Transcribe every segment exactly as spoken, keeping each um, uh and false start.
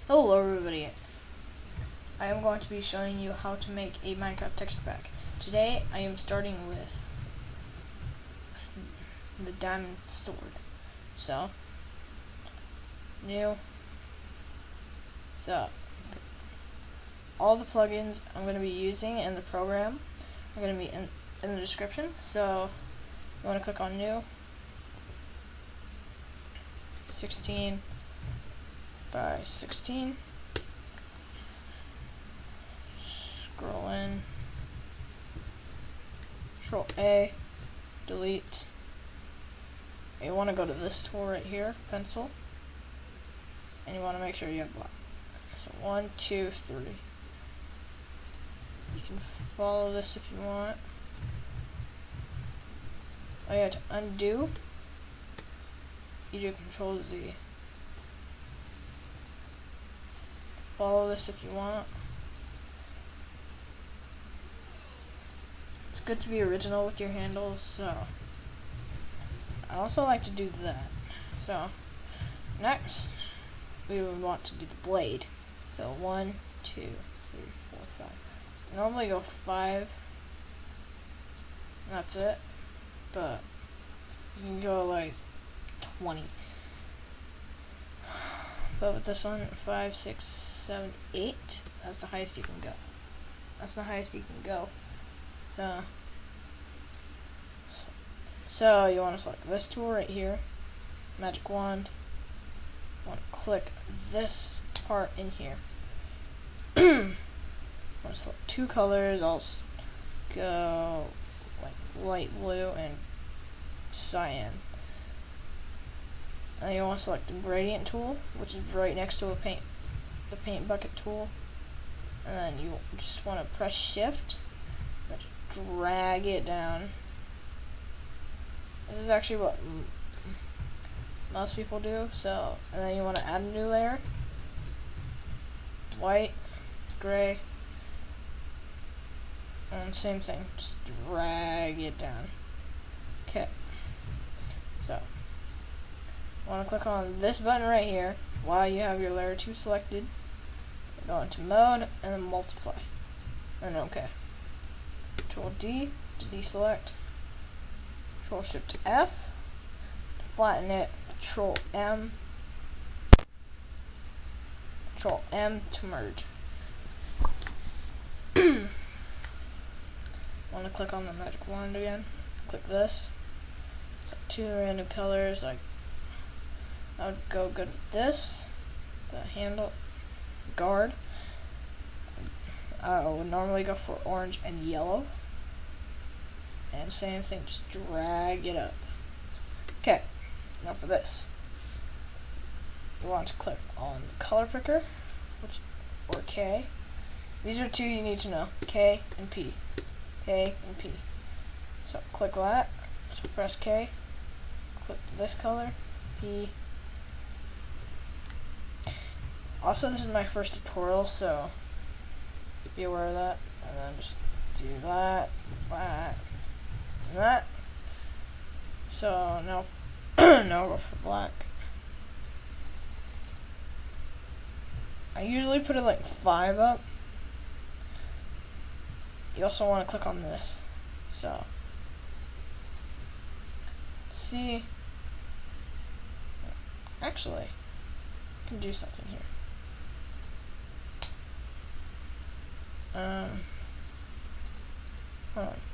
Hello everybody, I am going to be showing you how to make a Minecraft texture pack. Today I am starting with the diamond sword. So, new, so all the plugins I'm going to be using in the program are going to be in, in the description. So you want to click on new, sixteen by sixteen. Scroll in, Control A, delete. You want to go to this tool right here, pencil, and you want to make sure you have black. So one, two, three. You can follow this if you want. Oh yeah, to undo, you do Control Z. Follow this if you want. It's good to be original with your handles, so I also like to do that. So next we would want to do the blade. So one, two, three, four, five. I normally go five. That's it. But you can go like twenty. But with this one, five, six, seven, eight. That's the highest you can go. That's the highest you can go. So, so, so you want to select this tool right here, magic wand. You want to click this part in here. I want to select two colors. I'll go like light blue and cyan. And you want to select the gradient tool, which is right next to a paint, the paint bucket tool. And then you just want to press shift. Drag it down. This is actually what m most people do. So, and then you want to add a new layer, white, gray, and same thing. Just drag it down. Okay. So, want to click on this button right here while you have your layer two selected. Go into mode and then multiply, and okay. Control D to deselect. Control Shift F to flatten it. Control M. Control M to merge. Want to click on the magic wand again. Click this. So two random colors. Like I would go good with this. The handle guard. I would normally go for orange and yellow. And same thing, just drag it up. Okay, now for this. You want to click on the color picker, which or K. These are two you need to know, K and P. K and P. So click that, so press K, click this color, P. Also, this is my first tutorial, so be aware of that. And then just do that, that, and that. So now, now go for black. I usually put it like five up. You also want to click on this. So, see, actually, I can do something here. Um, hold on.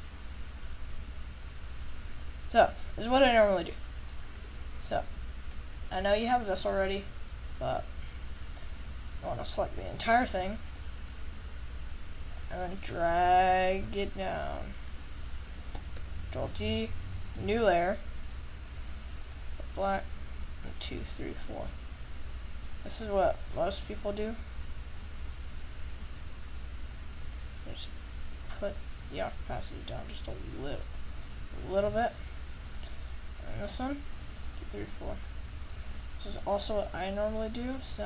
So, this is what I normally do. So, I know you have this already, but I want to select the entire thing and then drag it down. Control D, new layer, black, one, two, three, four. This is what most people do. Just put the opacity down just a little, a little bit. And this one, two, three, four. This is also what I normally do. So,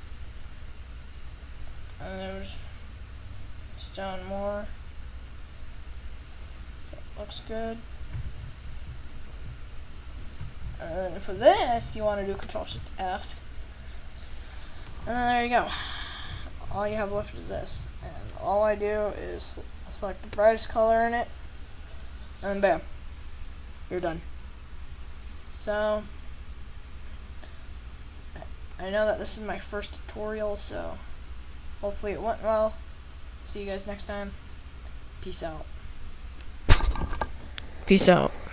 and there's just down more. That looks good. And then for this, you want to do Control Shift F. And then there you go. All you have left is this. And all I do is select the brightest color in it, and bam, you're done. So, I know that this is my first tutorial, so hopefully it went well. See you guys next time. Peace out. Peace out.